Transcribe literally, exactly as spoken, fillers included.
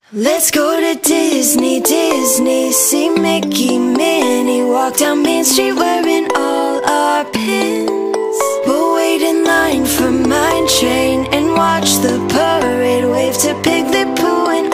Let's go to Disney, Disney, see Mickey, Minnie, walk down Main Street wearing all our pins. We'll wait in line for Mine Train and watch the parade, wave to Piglet, Pooh and